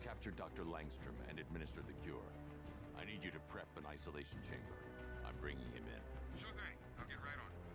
Capture Dr. Langstrom and administer the cure. I need you to prep an isolation chamber. I'm bringing him in. Sure thing. I'll get right on it.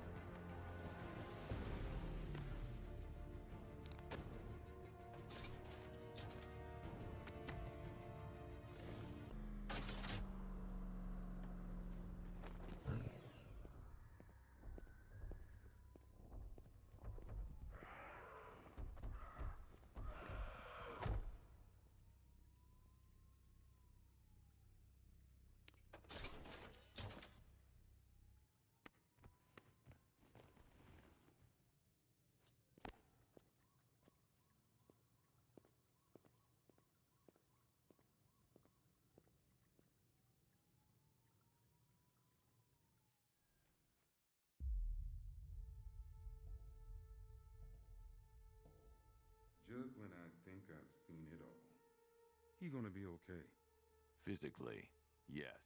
Just when I think I've seen it all. He gonna be okay. Physically, yes.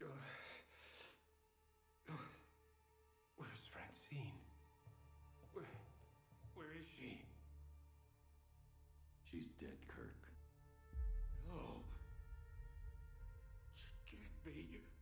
Where's Francine? Where is she? She's dead, Kirk. No. She can't be.